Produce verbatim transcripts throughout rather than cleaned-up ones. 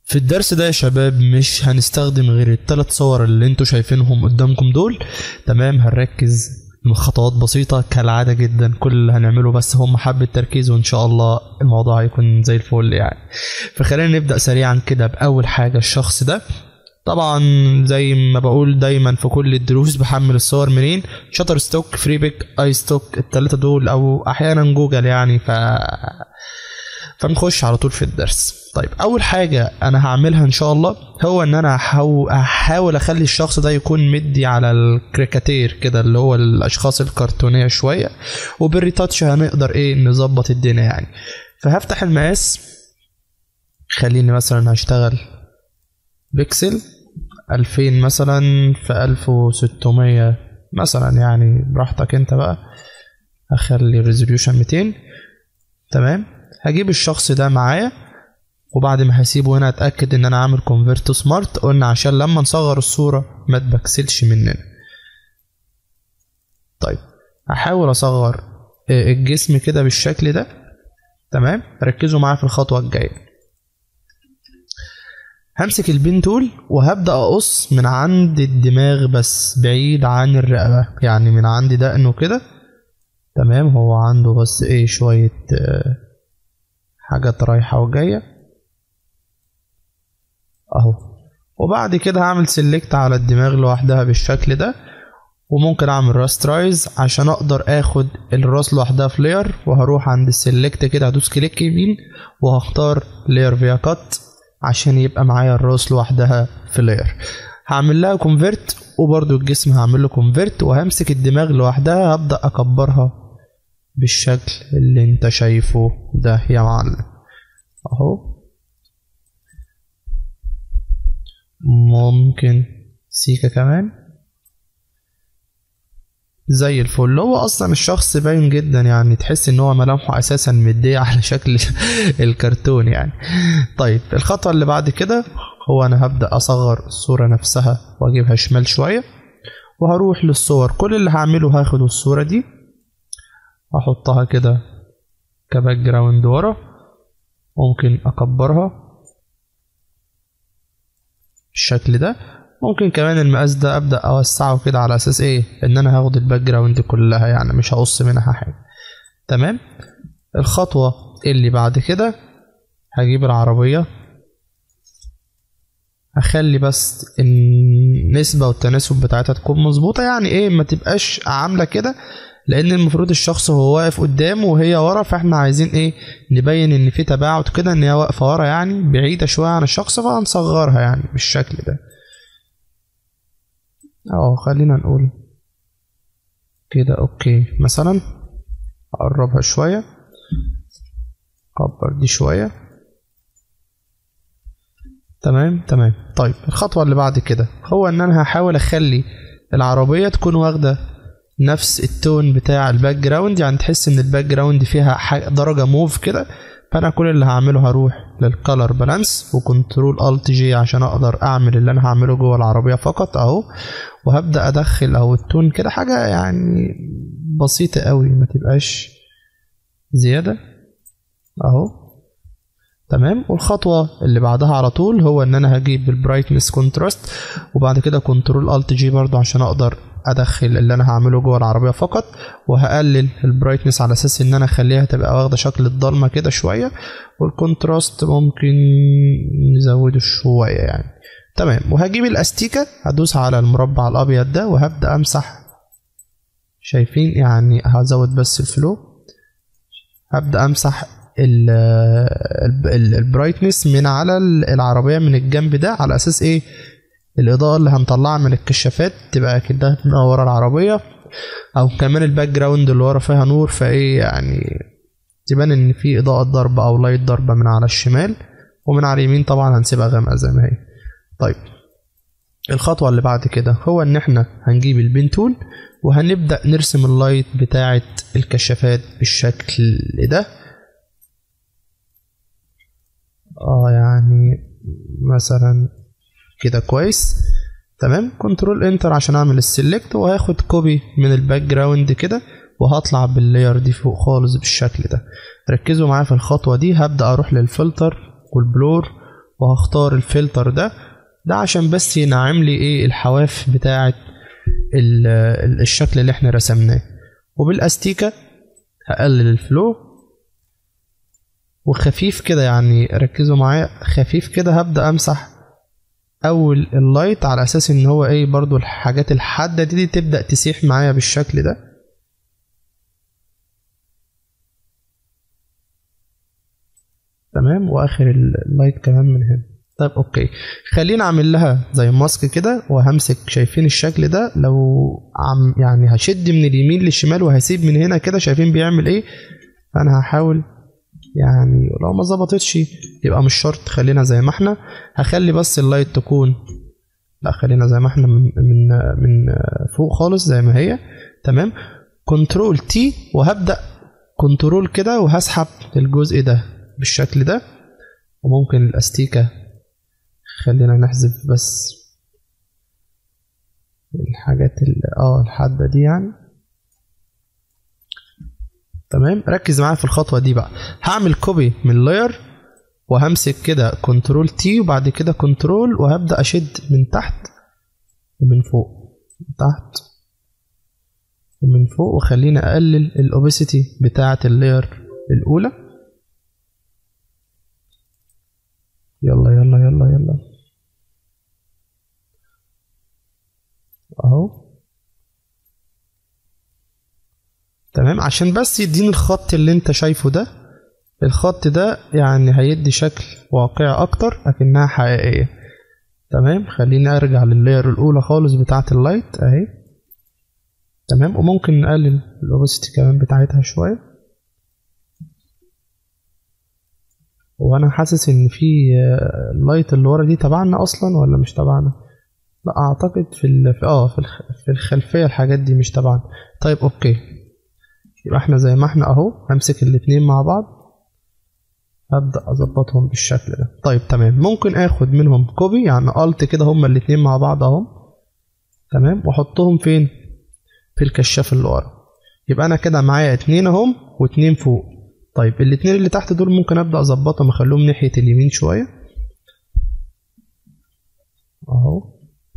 في الدرس ده يا شباب مش هنستخدم غير الثلاث صور اللي انتوا شايفينهم قدامكم دول. تمام، هنركز من خطوات بسيطة كالعادة جدا. كل اللي هنعمله بس هم حبة تركيز وان شاء الله الموضوع هيكون زي الفل يعني. فخلينا نبدأ سريعا كده بأول حاجة الشخص ده. طبعا زي ما بقول دايما في كل الدروس بحمل الصور منين؟ شاتر ستوك، فري بيك، اي ستوك، التلاتة دول او احيانا جوجل يعني. ف فنخش على طول في الدرس. طيب اول حاجة انا هعملها ان شاء الله هو ان انا هحاول اخلي الشخص ده يكون مدي على الكريكاتير كده، اللي هو الاشخاص الكرتونية شوية، وبالريتاتش هنقدر ايه نظبط الدنيا يعني. فهفتح المقاس، خليني مثلا هشتغل بيكسل ألفين مثلا في ألف وستمية مثلا يعني، براحتك انت بقى. هخلي ريزوليوشن ميتين. تمام، هجيب الشخص ده معايا، وبعد ما هسيبه هنا اتاكد ان انا عامل كونفرت تو سمارت، قلنا عشان لما نصغر الصوره ما تبكسلش مننا. طيب هحاول اصغر الجسم كده بالشكل ده. تمام، ركزوا معايا في الخطوه الجايه. همسك البين تول وهبدا اقص من عند الدماغ بس بعيد عن الرقبه، يعني من عند دقنه كده. تمام، هو عنده بس ايه شويه حاجات رايحه وجايه اهو. وبعد كده هعمل سيلكت على الدماغ لوحدها بالشكل ده، وممكن اعمل راسترايز عشان اقدر اخد الراس لوحدها في لاير. وهروح عند السيلكت كده هدوس كليك يمين وهختار لاير فيا كات عشان يبقى معايا الراس لوحدها في لاير. هعمل لها كونفرت، وبرده الجسم هعمل له كونفرت، وهمسك الدماغ لوحدها هبدأ اكبرها بالشكل اللي انت شايفه ده يا معلم اهو. ممكن سيكا كمان زي الفل. هو اصلا الشخص باين جدا يعني، تحس ان هو ملامحه اساسا مديه على شكل الكرتون يعني. طيب الخطوه اللي بعد كده هو انا هبدا اصغر الصوره نفسها واجيبها شمال شويه، وهروح للصور. كل اللي هعمله هاخد الصوره دي احطها كده كباك جراوند ورا، ممكن اكبرها بالشكل ده. ممكن كمان المقاس ده ابدا اوسعه كده على اساس ايه ان انا هاخد الباك جراوند كلها يعني، مش هقص منها حاجه. تمام، الخطوه اللي بعد كده هجيب العربيه، هخلي بس النسبه والتناسب بتاعتها تكون مظبوطه، يعني ايه ما تبقاش عامله كده، لان المفروض الشخص هو واقف قدامه وهي ورا، فاحنا عايزين ايه نبين ان في تباعد كده، ان هي واقفه ورا يعني بعيده شويه عن الشخص، فهنصغرها يعني بالشكل ده اه. خلينا نقول كده اوكي مثلا. اقربها شويه، اكبر دي شويه. تمام تمام. طيب الخطوه اللي بعد كده هو ان انا هحاول اخلي العربيه تكون واخده نفس التون بتاع الباك جراوند، يعني تحس ان الباك جراوند فيها درجه موف كده. فانا كل اللي هعمله هروح للكالر بالانس وكنترول الت جي عشان اقدر اعمل اللي انا هعمله جوه العربيه فقط اهو. وهبدا ادخل اهو التون كده حاجه يعني بسيطه قوي، ما تبقاش زياده اهو. تمام، والخطوه اللي بعدها على طول هو ان انا هجيب البرايتنس كونتراست، وبعد كده كنترول الت جي برضو عشان اقدر ادخل اللي انا هعمله جوه العربيه فقط. وهقلل البرايتنس على اساس ان انا اخليها تبقى واخده شكل الضلمه كده شويه، والكونتراست ممكن نزوده شويه يعني. تمام، وهجيب الاستيكه هدوس على المربع الابيض ده وهبدا امسح. شايفين يعني هزود بس الفلو، هبدا امسح البرايتنس من على العربيه من الجنب ده، على اساس ايه الاضاءه اللي هنطلعها من الكشافات تبقى كده ورا العربيه، او كمان الباك جراوند اللي ورا فيها نور، فايه يعني تبان ان في اضاءه ضربه او لايت ضربه من على الشمال، ومن على اليمين طبعا هنسيبها غامقه زي ما هي. طيب الخطوه اللي بعد كده هو ان احنا هنجيب البين تول وهنبدا نرسم اللايت بتاعه الكشافات بالشكل ده اه، يعني مثلا كده كويس. تمام، كنترول انتر عشان اعمل السيلكت، وهاخد كوبي من الباك جراوند كده وهطلع باللاير دي فوق خالص بالشكل ده. ركزوا معايا في الخطوه دي. هبدا اروح للفلتر والبلور وهختار الفلتر ده ده عشان بس ينعم لي ايه الحواف بتاعه الشكل اللي احنا رسمناه. وبالاستيكه هقلل الفلو وخفيف كده، يعني ركزوا معايا، خفيف كده هبدأ امسح اول اللايت على اساس ان هو ايه برضو الحاجات الحادة دي, دي تبدأ تسيح معايا بالشكل ده. تمام، واخر اللايت كمان من هنا. طيب اوكي، خلينا اعمل لها زي ماسك كده، وهمسك شايفين الشكل ده لو عم يعني هشد من اليمين للشمال وهسيب من هنا كده، شايفين بيعمل ايه؟ فانا هحاول يعني لو ما ظبطتش يبقى مش شرط، خلينا زي ما احنا. هخلي بس اللايت تكون، لا خلينا زي ما احنا من من من فوق خالص زي ما هي. تمام، كنترول تي وهبدأ كنترول كده وهسحب الجزء ده بالشكل ده. وممكن الاستيكة خلينا نحذف بس الحاجات اه الحادة دي يعني. تمام، ركز معايا في الخطوة دي بقى. هعمل كوبي من اللاير وهمسك كده كنترول تي وبعد كده كنترول وهبدأ اشد من تحت ومن فوق، من تحت ومن فوق، وخلينا اقلل الاوبسيتي بتاعة اللاير الاولى. يلا يلا يلا يلا اهو. تمام، عشان بس يديني الخط اللي انت شايفه ده. الخط ده يعني هيدي شكل واقعي اكتر اكنها حقيقية. تمام، خليني ارجع لللاير الاولى خالص بتاعة اللايت اهي. تمام، وممكن نقلل الاوبسيتي كمان بتاعتها شوية. وانا حاسس ان في اللايت اللي ورا دي تبعنا اصلا ولا مش تبعنا؟ لا اعتقد في ال... في اه في, الخ... في الخلفيه الحاجات دي مش تبعنا. طيب اوكي، يبقى احنا زي ما احنا اهو. همسك الاتنين مع بعض هبدا اظبطهم بالشكل ده. طيب تمام، ممكن اخد منهم كوبي يعني الت كده هما الاتنين مع بعض اهم. تمام، واحطهم فين؟ في الكشاف اللي ورا. يبقى انا كده معايا اتنين اهم واتنين فوق. طيب الاتنين اللي تحت دول ممكن ابدا اظبطهم اخليهم ناحيه اليمين شويه اهو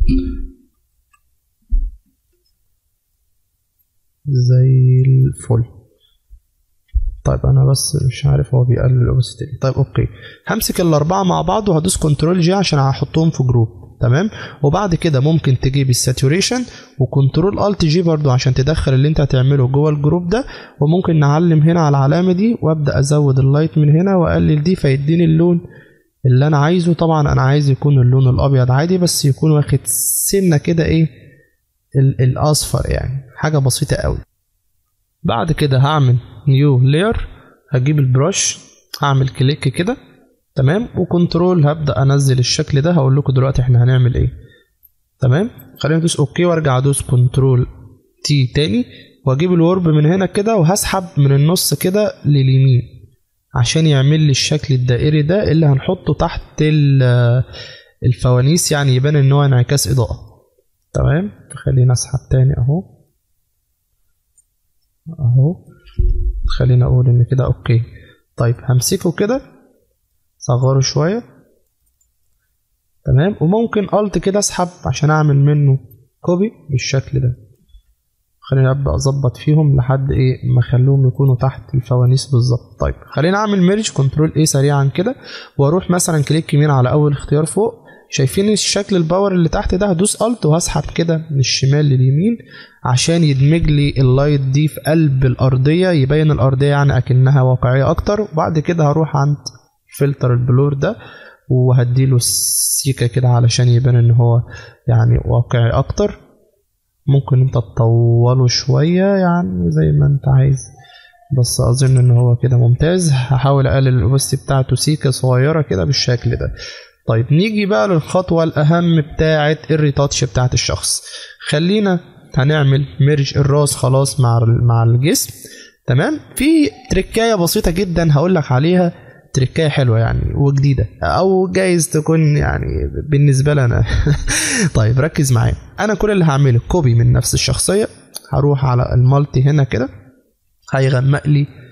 زي الفل. طيب انا بس مش عارف هو بيقلل الاوبسيتي. طيب اوكي، همسك الاربعه مع بعض وهدوس كنترول جي عشان هحطهم في جروب. تمام، وبعد كده ممكن تجيب الساتوريشن وكنترول الت جي برضو عشان تدخل اللي انت هتعمله جوه الجروب ده. وممكن نعلم هنا على العلامه دي وابدا ازود اللايت من هنا واقلل دي فيديني اللون اللي انا عايزه. طبعا انا عايز يكون اللون الابيض عادي بس يكون واخد سنه كده ايه الاصفر، يعني حاجه بسيطه قوي. بعد كده هعمل نيو لاير، هجيب البرش هعمل كليك كده. تمام، وكنترول هبدا انزل الشكل ده. هقول لكم دلوقتي احنا هنعمل ايه. تمام، خلينا ندوس اوكي وارجع ادوس كنترول تي تاني واجيب الورب من هنا كده وهسحب من النص كده لليمين عشان يعمل لي الشكل الدائري ده اللي هنحطه تحت الفوانيس، يعني يبان ان هو انعكاس اضاءه. تمام، خلينا اسحب تاني اهو اهو. خلينا اقول ان كده اوكي. طيب همسكه كده صغره شويه. تمام، وممكن الت كده اسحب عشان اعمل منه كوبي بالشكل ده. خلينا ابدا اظبط فيهم لحد ايه ما اخليهم يكونوا تحت الفوانيس بالظبط. طيب خلينا اعمل ميرج كنترول ايه سريعا كده واروح مثلا كليك يمين على اول اختيار فوق. شايفين الشكل الباور اللي تحت ده؟ هدوس الت وهسحب كده من الشمال لليمين عشان يدمج لي اللايت دي في قلب الارضيه، يبين الارضيه يعني اكنها واقعيه اكتر. وبعد كده هروح عند فلتر البلور ده وهديله سيكه كده علشان يبان ان هو يعني واقعي اكتر. ممكن انت تطوله شويه يعني زي ما انت عايز، بس اظن ان هو كده ممتاز. هحاول اقلل الاوبستي بتاعته سيكه صغيره كده بالشكل ده. طيب نيجي بقى للخطوه الاهم بتاعه الريتاتش بتاعه الشخص. خلينا هنعمل ميرج الراس خلاص مع مع الجسم. تمام، في تركايه بسيطه جدا هقول لك عليها، تركايه حلوه يعني وجديده او جايز تكون يعني بالنسبه لنا. طيب ركز معايا، انا كل اللي هعمله كوبي من نفس الشخصيه. هروح على المالتي هنا كده هيغمق لي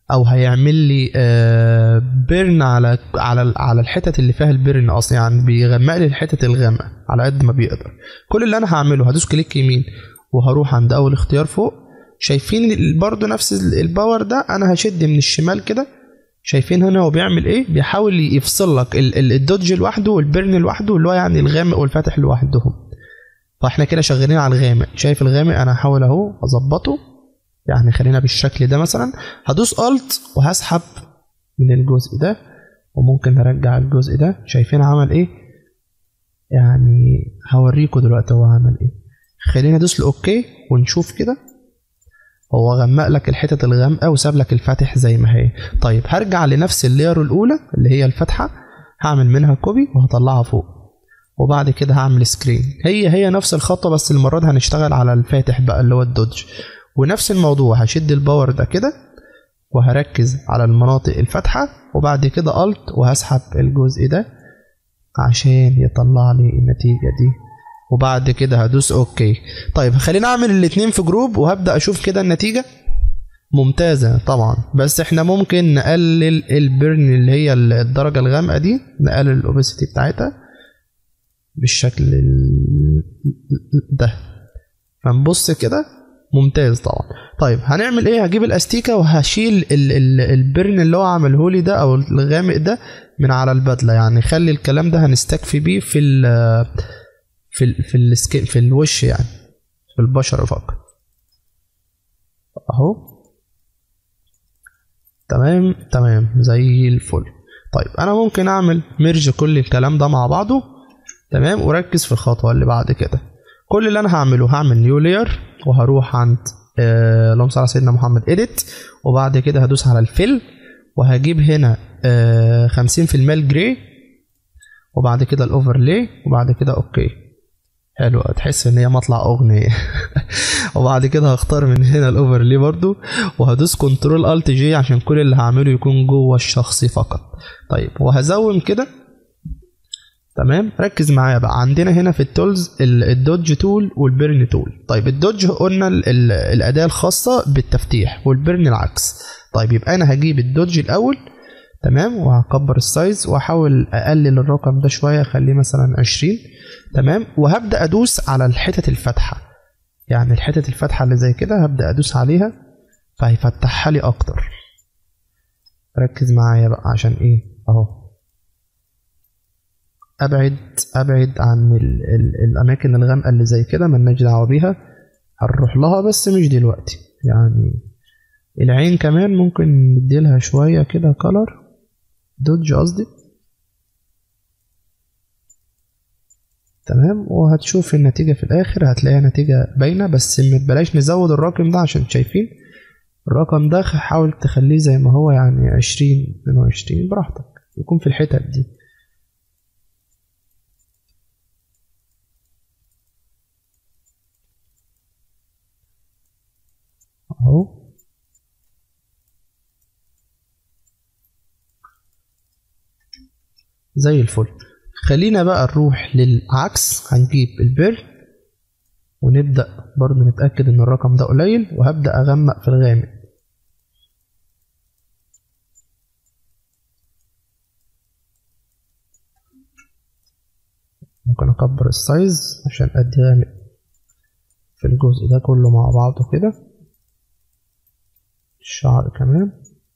او هيعمل لي بيرن على على على الحتت اللي فيها البيرن اصلا، يعني بيغمق لي الحتت الغامقه على قد ما بيقدر. كل اللي انا هعمله هدوس كليك يمين وهروح عند اول اختيار فوق. شايفين برضو نفس الباور ده، انا هشد من الشمال كده. شايفين هنا هو بيعمل ايه؟ بيحاول يفصل لك الدوج لوحده والبيرن لوحده، اللي هو يعني الغامق والفاتح لوحدهم. فاحنا كده شغالين على الغامق. شايف الغامق؟ انا هحاول اهو اظبطه، يعني خلينا بالشكل ده مثلا. هدوس الت وهسحب من الجزء ده، وممكن نرجع الجزء ده. شايفين عمل ايه؟ يعني هوريكم دلوقتي هو عمل ايه. خلينا ادوس اوكي ونشوف كده. هو غمق لك الحتت الغامقه وساب لك الفاتح زي ما هي. طيب هرجع لنفس اللير الاولى اللي هي الفاتحه، هعمل منها كوبي وهطلعها فوق، وبعد كده هعمل سكرين. هي هي نفس الخطوه، بس المره دي هنشتغل على الفاتح بقى اللي هو الدوج. ونفس الموضوع، هشد الباور ده كده وهركز على المناطق الفاتحه، وبعد كده الت وهسحب الجزء ده عشان يطلع لي النتيجه دي، وبعد كده هدوس اوكي. طيب خلينا اعمل الاتنين في جروب وهبدا اشوف كده النتيجه. ممتازه طبعا، بس احنا ممكن نقلل البرن اللي هي الدرجه الغامقه دي، نقلل الاوبسيتي بتاعتها بالشكل ده. فنبص كده ممتاز طبعا. طيب هنعمل ايه؟ هجيب الاستيكه وهشيل ال ال البرن اللي هو عمله لي ده او الغامق ده من على البدله. يعني خلي الكلام ده هنستكفي بيه في ال في ال في السكين في الوش، يعني في البشره فقط اهو. تمام تمام زي الفل. طيب انا ممكن اعمل ميرج كل الكلام ده مع بعضه. تمام، وركز في الخطوه اللي بعد كده. كل اللي انا هعمله هعمل نيو لاير وهروح عند آه اللهم صل على سيدنا محمد اديت، وبعد كده هدوس على الفيل وهجيب هنا آه خمسين في المية الجري، وبعد كده الاوفرلاي، وبعد كده اوكي. حلو، تحس ان هي مطلع اغنيه. وبعد كده هختار من هنا الاوفرلاي برضو، وهدوس كنترول الت جي عشان كل اللي هعمله يكون جوه الشخص فقط. طيب وهزوم كده. تمام، ركز معايا بقى. عندنا هنا في التولز الدوج تول والبيرن تول. طيب الدوج قلنا ال ال الاداه الخاصه بالتفتيح، والبيرن العكس. طيب يبقى انا هجيب الدوج الاول. تمام، وهكبر السايز واحاول اقلل الرقم ده شويه، اخليه مثلا عشرين. تمام، وهبدا ادوس على الحتت الفاتحه، يعني الحتت الفاتحه اللي زي كده هبدا ادوس عليها فهيفتحها لي اكتر. ركز معايا بقى عشان ايه اهو. ابعد ابعد عن ال ال الاماكن الغامقه اللي زي كده، ملناش دعوه بيها، هنروح لها بس مش دلوقتي. يعني العين كمان ممكن نديلها شويه كده كلر دوج قصدي. تمام، وهتشوف النتيجه في الاخر، هتلاقيها نتيجه باينه. بس بلاش نزود الرقم ده عشان شايفين الرقم ده، حاول تخليه زي ما هو، يعني عشرين اتنين وعشرين براحتك، يكون في الحتت دي اهو. زي الفل. خلينا بقى نروح للعكس، هنجيب البيرن ونبدأ برضو نتأكد ان الرقم ده قليل، وهبدأ اغمق في الغامق. ممكن اكبر السايز عشان ادي غامق في الجزء ده كله مع بعضه كده. الشعر كمان.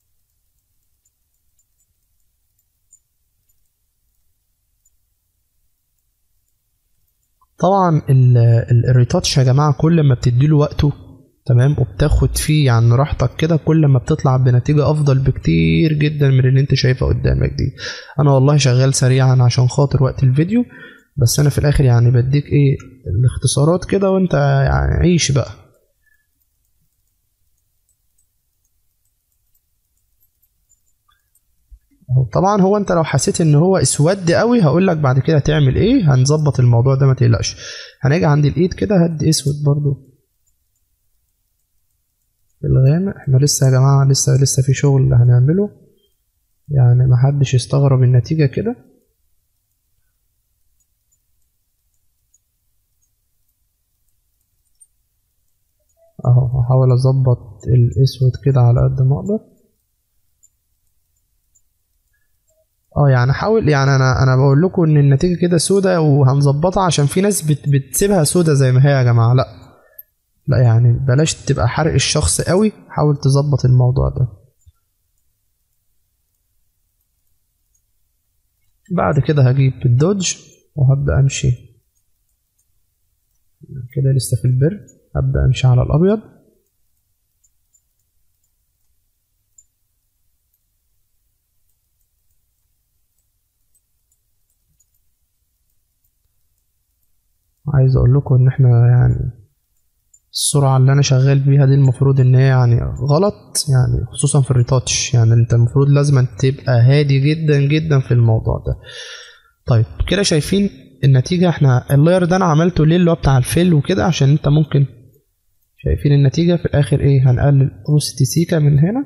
طبعا الريتاتش يا جماعه كل ما بتديله وقته تمام وبتاخد فيه يعني راحتك كده، كل ما بتطلع بنتيجه افضل بكتير جدا من اللي انت شايفها قدامك دي. انا والله شغال سريعا عشان خاطر وقت الفيديو، بس انا في الاخر يعني بديك ايه الاختصارات كده، وانت يعني عيش بقى. طبعا هو انت لو حسيت ان هو اسود قوي هقول لك بعد كده تعمل ايه، هنظبط الموضوع ده ما تقلقش. هنيجي عند الايد كده هدي اسود برضو في الغامق. احنا لسه يا جماعه لسه لسه في شغل هنعمله، يعني ما حدش يستغرب النتيجه كده. اهو هحاول اظبط الاسود كده على قد ما اقدر. اه يعني حاول، يعني انا انا بقول لكم ان النتيجه كده سودا وهنظبطها، عشان في ناس بت بتسيبها سودا زي ما هي يا جماعه. لا لا يعني بلاش تبقى حرق الشخص قوي، حاول تظبط الموضوع ده. بعد كده هجيب الدوج وهبدا امشي كده، لسه في البر، هبدا امشي على الابيض. عايز اقول لكم ان احنا يعني السرعة اللي انا شغال بيها دي المفروض ان هي يعني غلط، يعني خصوصا في الريتاتش، يعني انت المفروض لازم تبقى هادي جدا جدا في الموضوع ده. طيب كده شايفين النتيجة. احنا اللاير ده انا عملته ليه اللي هو بتاع الفيل وكده، عشان انت ممكن شايفين النتيجة في الاخر ايه. هنقلل اوستي سيكا من هنا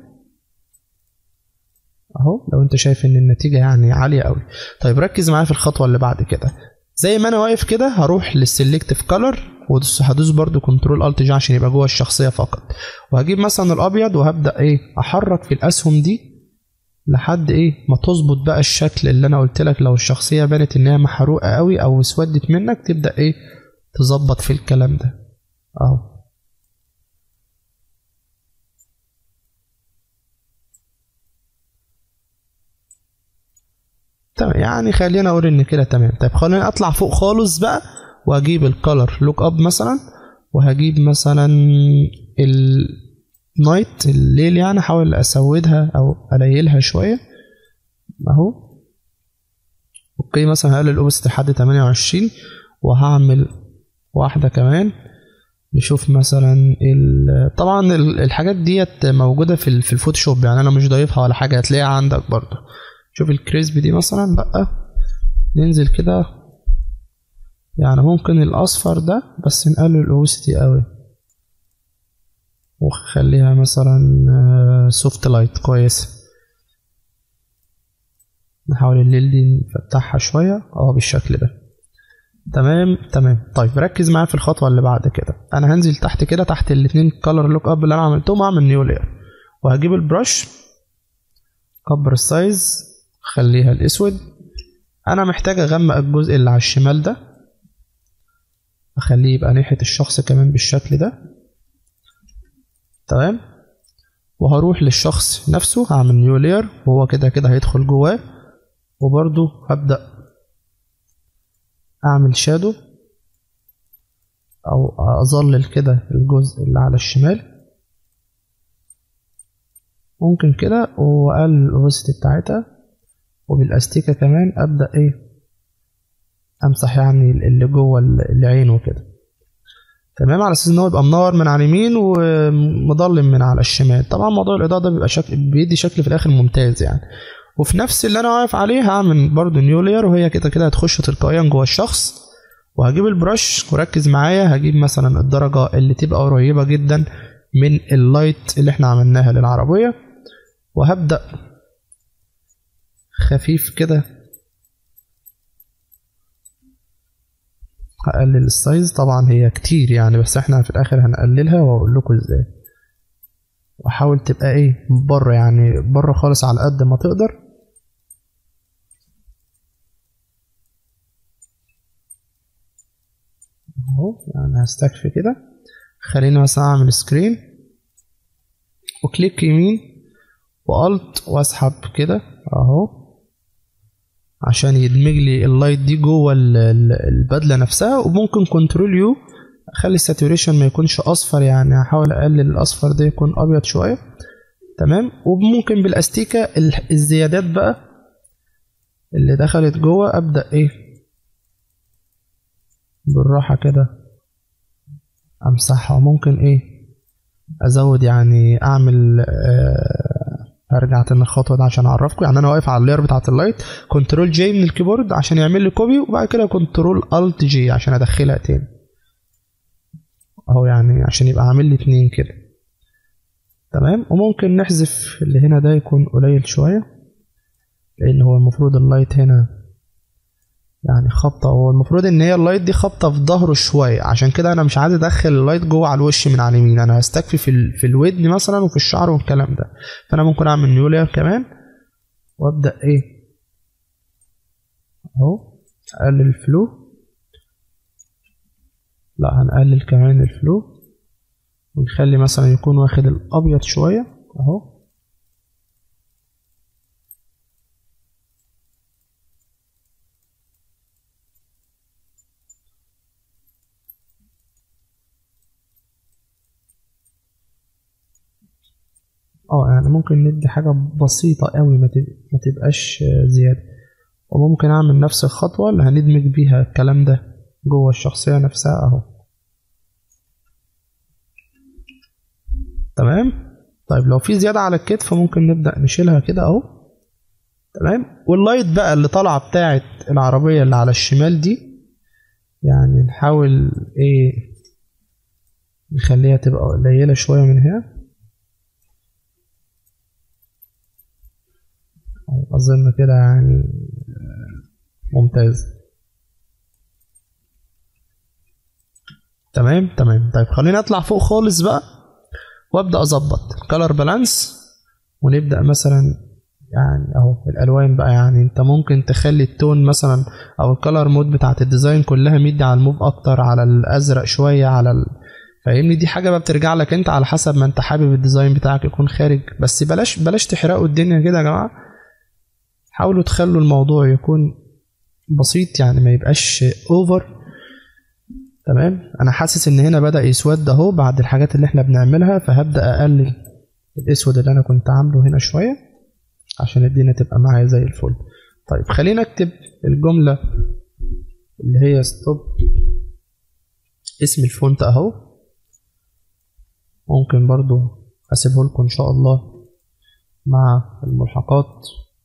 اهو، لو انت شايف ان النتيجة يعني عالية قوي. طيب ركز معايا في الخطوة اللي بعد كده. زي ما انا واقف كده هروح للسلكتيف كلر، وهدوس برضو كنترول الت جي عشان يبقى جوه الشخصيه فقط، وهجيب مثلا الابيض وهبدا ايه احرك في الاسهم دي لحد ايه ما تظبط بقى الشكل اللي انا قلت لك. لو الشخصيه بانت ان هي محروقه قوي او اسودت منك، تبدا ايه تظبط في الكلام ده اهو. تمام، يعني خلينا اقول ان كده تمام. طيب خلينا اطلع فوق خالص بقى، وهجيب الكالر لوك اب مثلا، وهجيب مثلا النايت الليل، يعني احاول اسودها او اليلها شويه اهو. اوكي مثلا هقلل الاوبست لحد تمانية وعشرين، وهعمل واحده كمان نشوف مثلا ال... طبعا الحاجات ديت موجوده في في الفوتوشوب، يعني انا مش ضايفها ولا حاجه، هتلاقيها عندك برضه. شوف الكريسب دي مثلا، لا ننزل كده، يعني ممكن الاصفر ده بس نقلل الاوبستي قوي، وخليها مثلا سوفت لايت كويس. نحاول الليل دي نفتحها شويه اه بالشكل ده. تمام تمام. طيب ركز معايا في الخطوه اللي بعد كده. انا هنزل تحت كده، تحت الاثنين كلر لوك اب اللي انا عملتهم، اعمل نيو لاير، وهجيب البرش كبر السايز خليها الاسود. انا محتاج اغمق الجزء اللي على الشمال ده، اخليه يبقى ناحيه الشخص كمان بالشكل ده. تمام، وهروح للشخص نفسه هعمل نيو لاير، وهو كده كده هيدخل جواه، وبرضو هبدأ اعمل شادو او اظلل كده الجزء اللي على الشمال، ممكن كده، واقلل الاوبستي بتاعتها، وبالاستيكه كمان ابدا ايه امسح يعني اللي جوه العين وكده. تمام، على اساس ان هو يبقى منور من على اليمين ومظلم من على الشمال. طبعا موضوع الاضاءه ده بيبقى شكل بيدي شكل في الاخر ممتاز يعني. وفي نفس اللي انا واقف عليه هعمل برضو نيو لاير، وهي كده كده هتخش تلقائيا جوه الشخص. وهجيب البرش وركز معايا، هجيب مثلا الدرجه اللي تبقى قريبه جدا من اللايت اللي احنا عملناها للعربيه، وهبدا خفيف كده هقلل السايز. طبعا هي كتير يعني، بس احنا في الاخر هنقللها واقول لكم ازاي. وحاول تبقى ايه بره، يعني بره خالص على قد ما تقدر اهو. يعني هستكفي كده. خليني مثلا اعمل سكرين وكليك يمين والت واسحب كده اهو، عشان يدمج لي اللايت دي جوه البدله نفسها. وممكن كنترول يو اخلي الساتوريشن ما يكونش اصفر، يعني هحاول اقلل الاصفر ده يكون ابيض شويه. تمام، وممكن بالاستيكه الزيادات بقى اللي دخلت جوه ابدا ايه بالراحه كده امسحها. وممكن ايه ازود، يعني اعمل آه هرجع تاني الخطوه دي عشان اعرفكم. يعني انا واقف على اللاير بتاعه اللايت، كنترول جي من الكيبورد عشان يعمل لي كوبي، وبعد كده كنترول الت جي عشان ادخلها تاني اهو، يعني عشان يبقى عامل لي اتنين كده. تمام، وممكن نحذف اللي هنا ده يكون قليل شويه، لان هو المفروض اللايت هنا يعني خبطه، هو المفروض ان هي اللايت دي خبطه في ظهره شويه، عشان كده انا مش عايز ادخل اللايت جوه على الوش من على اليمين. انا هستكفي في ال... في الودن مثلا وفي الشعر والكلام ده. فانا ممكن اعمل نيو لاير كمان، وابدا ايه اهو. اقلل الفلو، لا هنقلل كمان الفلو ونخلي مثلا يكون واخد الابيض شويه اهو. اه يعني ممكن ندي حاجه بسيطه قوي ما ما تبقاش زياده، وممكن اعمل نفس الخطوه اللي هندمج بيها الكلام ده جوه الشخصيه نفسها اهو. تمام. طيب لو في زياده على الكتف ممكن نبدا نشيلها كده اهو. تمام. واللايت بقى اللي طالعه بتاعه العربيه اللي على الشمال دي يعني نحاول ايه نخليها تبقى قليله شويه من هنا. اظن كده يعني ممتاز. تمام تمام. طيب خلينا اطلع فوق خالص بقى وابدا اظبط الكالر بالانس، ونبدا مثلا يعني اهو الالوان بقى. يعني انت ممكن تخلي التون مثلا او الكالر مود بتاعت الديزاين كلها ميدي على الموف اكتر، على الازرق شويه، على ال... فاهمني؟ دي حاجه بقى بترجع لك انت على حسب ما انت حابب الديزاين بتاعك يكون خارج. بس بلاش بلاش تحرقوا الدنيا كده يا جماعه، حاولوا تخلوا الموضوع يكون بسيط يعني ما يبقاش اوفر. تمام. انا حاسس ان هنا بدأ يسود اهو بعد الحاجات اللي احنا بنعملها، فهبدأ اقلل الاسود اللي انا كنت عامله هنا شوية عشان الدنيا تبقى معايا زي الفل. طيب خلينا اكتب الجملة اللي هي ستوب، اسم الفونت اهو. ممكن برضو اسيبه لكم ان شاء الله مع الملحقات.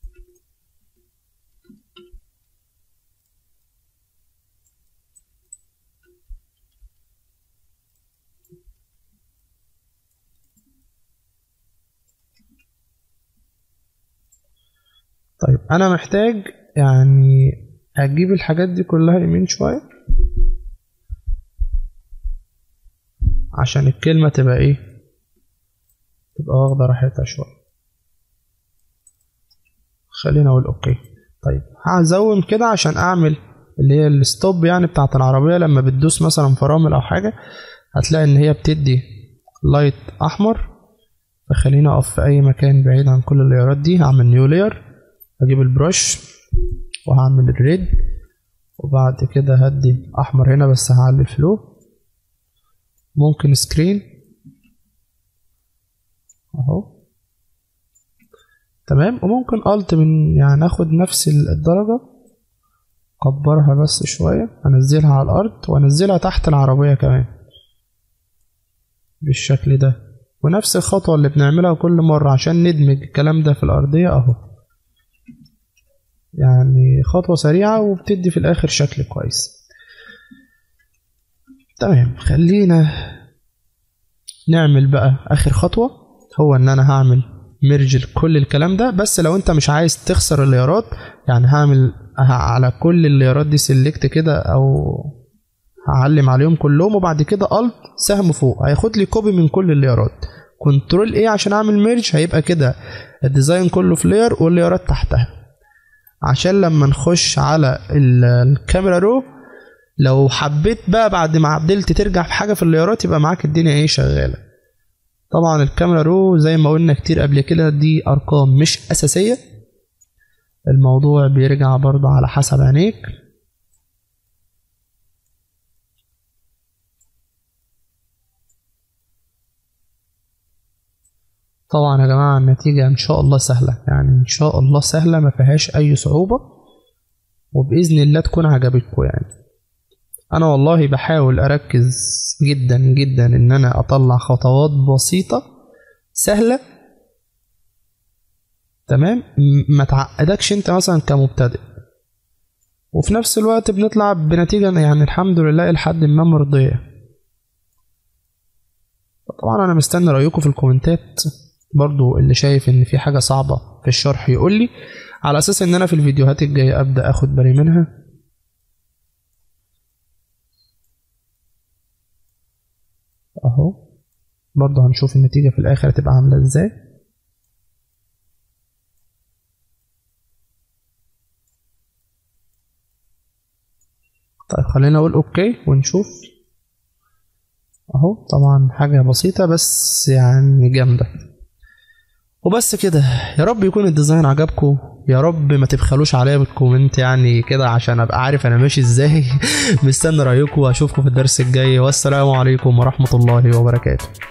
طيب انا محتاج يعني اجيب الحاجات دي كلها يمين شوية عشان الكلمة تبقى ايه تبقى واخدة راحتها شوية. خلينا اقول اوكي. طيب هزوم كده عشان اعمل اللي هي الستوب يعني بتاعت العربية. لما بتدوس مثلا فرامل او حاجة هتلاقي ان هي بتدي لايت احمر، فخلينا اقف في اي مكان بعيد عن كل اللايرات دي. هعمل نيو لاير، هجيب البرش وهعمل الريد، وبعد كده هدي احمر هنا بس هعلي الفلو. ممكن سكرين اهو. تمام. وممكن الت من يعني اخد نفس الدرجة اكبرها بس شوية، انزلها على الارض وانزلها تحت العربية كمان بالشكل ده. ونفس الخطوة اللي بنعملها كل مرة عشان ندمج الكلام ده في الارضية اهو. يعني خطوة سريعة وبتدي في الاخر شكل كويس. تمام. خلينا نعمل بقى اخر خطوة، هو ان انا هعمل ميرج لكل الكلام ده. بس لو انت مش عايز تخسر الليارات يعني هعمل على كل الليارات دي سيلكت كده او هعلم عليهم كلهم، وبعد كده الت سهم فوق هياخد لي كوبي من كل الليارات. كنترول ايه عشان اعمل ميرج، هيبقى كده الديزاين كله في لاير والليارات تحتها، عشان لما نخش على الكاميرا رو لو حبيت بقى بعد ما عدلت ترجع في حاجه في الليارات يبقى معاك الدنيا ايه شغاله. طبعا الكاميرا رو زي ما قلنا كتير قبل كده دي ارقام مش اساسيه، الموضوع بيرجع برضه على حسب عينيك. طبعا يا جماعه النتيجه ان شاء الله سهله، يعني ان شاء الله سهله ما فيهاش اي صعوبه، وباذن الله تكون عجبتكم. يعني انا والله بحاول اركز جدا جدا ان انا اطلع خطوات بسيطه سهله. تمام. ما تعقدكش انت مثلا كمبتدئ، وفي نفس الوقت بنطلع بنتيجه يعني الحمد لله لحد ما مرضيه. طبعا انا مستني رايكم في الكومنتات برضو، اللي شايف ان في حاجه صعبه في الشرح يقول لي، على اساس ان انا في الفيديوهات الجايه ابدا اخد بالي منها. اهو برضو هنشوف النتيجه في الاخر هتبقى عامله ازاي. طيب خلينا اقول اوكي ونشوف اهو. طبعا حاجة بسيطة بس يعني جامدة. وبس كده، يا رب يكون الديزاين عجبكم، يا رب ما تبخلوش عليا بالكومنت يعني كده عشان ابقى عارف انا ماشي ازاي. مستني رايكم واشوفكم في الدرس الجاي، والسلام عليكم ورحمة الله وبركاته.